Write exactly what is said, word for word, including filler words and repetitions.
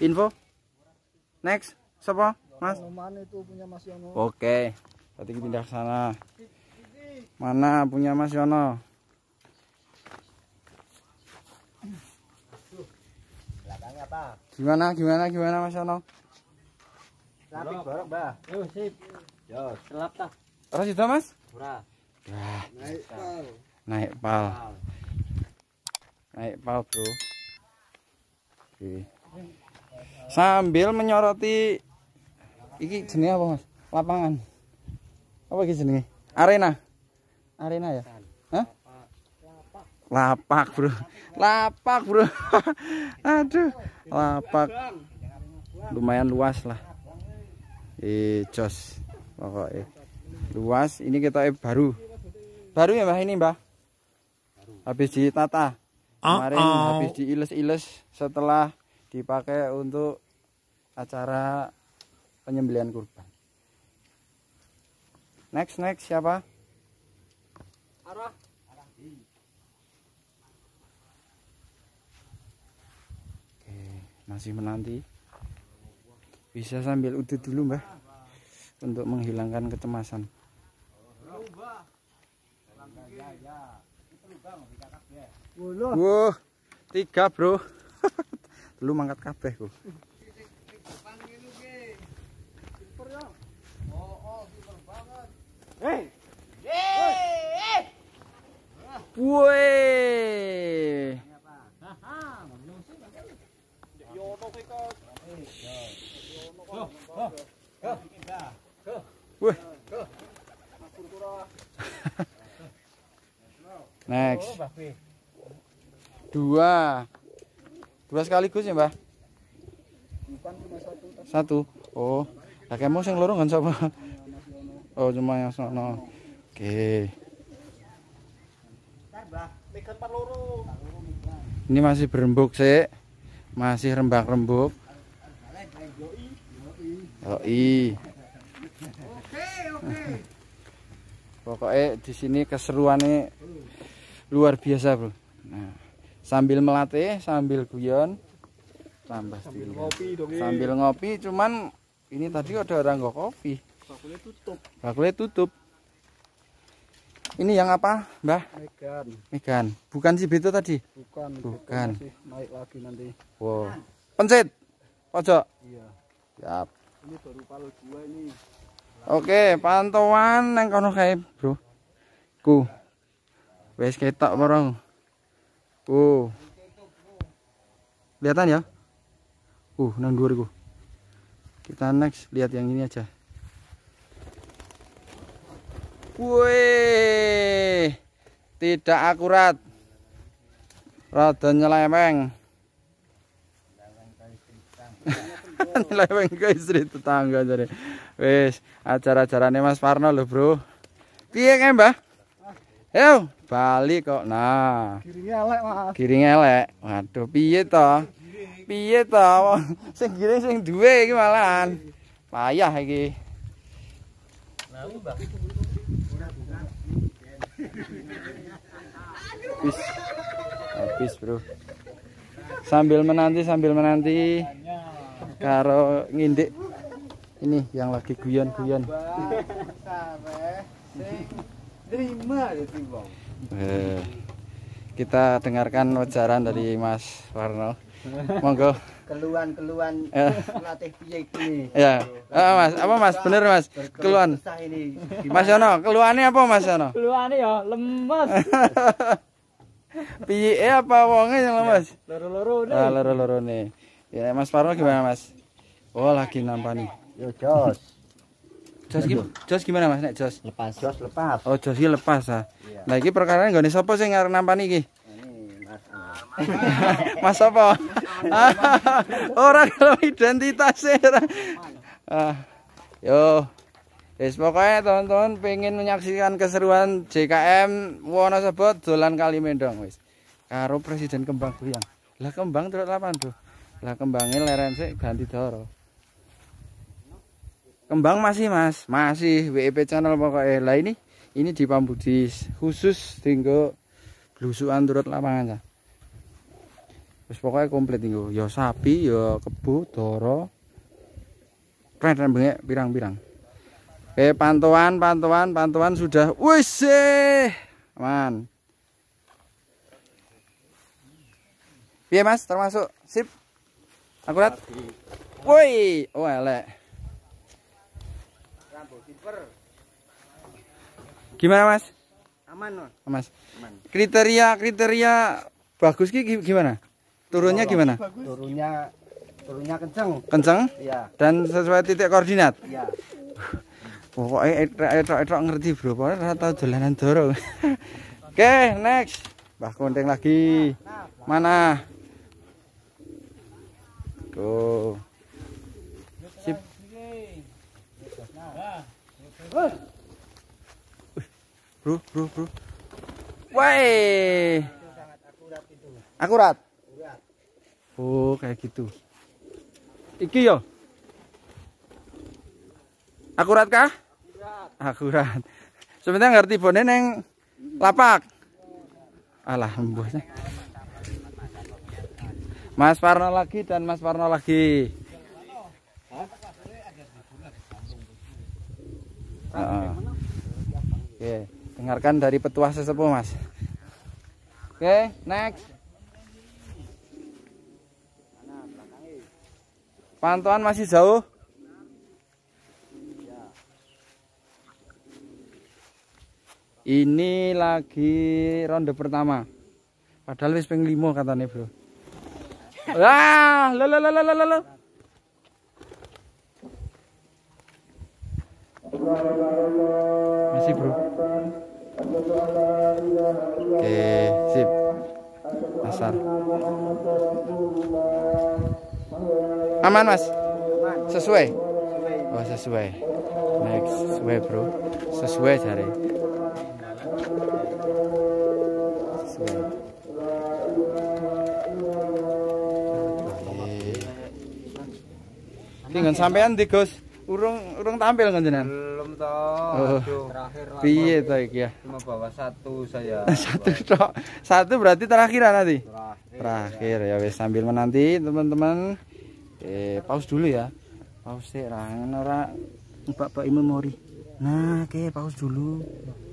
info. Next, siapa? Mas? Mana itu punya Mas Yono? Oke, berarti kita pindah ke sana. Mana punya Mas Yono? Belakangnya apa? Gimana, gimana, gimana Mas Yono? Rapik borok, Mbah. Yo, sip. Yo, selap tak. Terus itu Mas? Ora. Wah, Naik pal. naik pal. Naik pal, Bro. Oke. Sambil menyoroti iki jenenge apa, Mas? Lapangan. Apa iki jenenge? Arena. Arena ya? Hah? Lapak, Bro. Lapak, Bro. Aduh, lapak. Lumayan luas lah. Eh, jos. Pokoknya luas. Ini kita eh, baru. Baru ya, Mbah, ini, Mbah. Habis ditata. Kemarin uh -oh. habis diiles-iles setelah dipakai untuk acara penyembelihan kurban. Next, next siapa? Arah. Oke, masih menanti. Bisa sambil udut dulu, Mbah, untuk menghilangkan kecemasan. Wuh, tiga, Bro. Lu mangkat kabeh ku. Hei. Woi. Wih. Next. Dua. Dua sekaligus ya, Mbah? Satu. Oh, lah kemo sing loro kan sapa? Oh, cuma yang sono. Oke. Ini masih berembuk sih. Masih rembak-rembuk. Oh, i. Oke, oke. Pokoknya di sini keseruannya luar biasa, Bro. Nah, sambil melatih, sambil guyon, tambah sambil ngopi dong. Sambil ngopi, cuman ini tadi ada orang nggak kopi. Bakulnya tutup. Bakulnya tutup. Ini yang apa, Mbah? Megan. Megan. Bukan si Beto tadi? Bukan. Bukan. Masih naik lagi nanti. Wow. Pencet. Pojok. Iya. Siap. Ini baru pal dua ini. Oke, pantauan nang kono kae, Bro. Ku. Wes ketok bareng. Uh. Kelihatan ya? Uh, nang dhuwur iku. Kita next lihat yang ini aja. Wih, tidak akurat. Rada nyeleweng. Nyeleweng ke istri tetangga jare. Wis, acara-acarane Mas Parno lho, Bro. Piye kae, Mbah? Yo, balik kok. Nah. Giring elek, Mas. Giring elek. Waduh, piye to? Piye to? Sing giring sing duwe iki malahan. Payah iki. Nah, Mbah. Habis. Habis, Bro. Sambil menanti, sambil menanti. Karo ngindik. Ini yang lagi guyon-guyon. Terima ya, Bang. Eh, kita dengarkan ujaran dari Mas Warno. Monggo. Keluhan-keluhan Eh. pelatih piye ini. Ya, ah, Mas, apa Mas? Bener Mas. Keluhan. Mas Yono, keluhannya apa Mas Yono? Keluhannya ya lemes. Piye apa wonge yang lemes? Loro-loro nih. Ah, loro-loro nih. Ya, Mas Parno gimana, Mas? Oh, lagi nampani. Yo, Jos. Jos gimana? Jos gimana, Mas? Nek Jos. Lepas. Jos lepas. Oh, Jos iki lepas ah. Nah, iki perkara nggone sapa sing arep nampani iki? Ini Mas. Mas apa? Orang kalau identitasnya. Ah, yo, wis pokoknya teman-teman pengen menyaksikan keseruan J K M Wonosobo dolan Kali Mendong wis. Karo Presiden Kembang Goyang. Lah kembang terus lapan, Bro. Lah kembangnya leren sik ganti doro. Kembang masih, Mas. Masih W E P channel pokoknya. Lah ini ini di Pambudis khusus tinggo blusukan turut lapangan. Wis pokoke komplit niku. Ya sapi, ya kebo, doro. Keren bengek pirang-pirang. Oke, pantauan, pantauan, pantauan sudah. Wis, aman. Piye Mas, termasuk sip? Akurat? Woi, oh elek. Gimana Mas? Aman Mas. Mas. Aman. Kriteria kriteria bagus ki gimana? Turunnya gimana? Turunnya turunnya kenceng. Kenceng? Iya. Dan sesuai titik koordinat? Iya. Pokoknya etrok-etrok ngerti bro, pokoknya ora tau dolanan doro. Oke, next. Mbah Konting lagi. Mana? Go. Sip. Bro, bro, bro. Woi. Akurat. Oh, kayak gitu. Iki yo. Akurat kah? Akurat. Sebenarnya ngerti bone neng lapak. Alah, mbosnya. Mas Parno lagi dan Mas Parno lagi. Uh, Oke, dengarkan dari petuah sesepuh Mas. Oke, next. Pantauan masih jauh. Ini lagi ronde pertama. Padahal wis ping lima katanya bro. Wah, lo lo lo lo lo lo. Masih bro. Oke, sip. Asar. Aman Mas? Sesuai? Oh sesuai. Next, sesuai bro. Sesuai cari. Tinggal sampean di Gus, urung urung tampil kan jenengan? Belum toh. Oh. Terakhir lah. Piye to iki ya? Cuma bawa satu saya. Satu tok. Satu berarti terakhiran nanti. Terakhir. Terakhir ya wes sambil menanti teman-teman. Eh pause dulu ya. Pause sih, ora ora Pak Pak memori. Nah, oke pause dulu.